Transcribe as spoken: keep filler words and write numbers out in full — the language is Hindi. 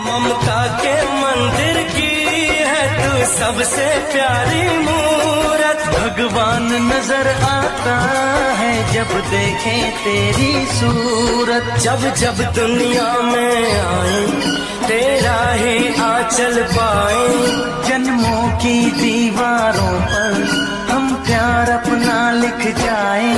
ममता के मंदिर की है तू सबसे प्यारी मूरत। भगवान नजर आता है जब देखे तेरी सूरत। जब जब दुनिया में आए तेरा ही आंचल पाए। जन्मों की दीवारों पर हम प्यार अपना लिख जाए।